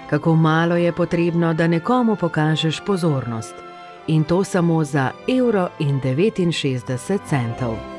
Kako malo je potrebno, da nekomu pokažeš pozornost. In to samo za 1,69 €.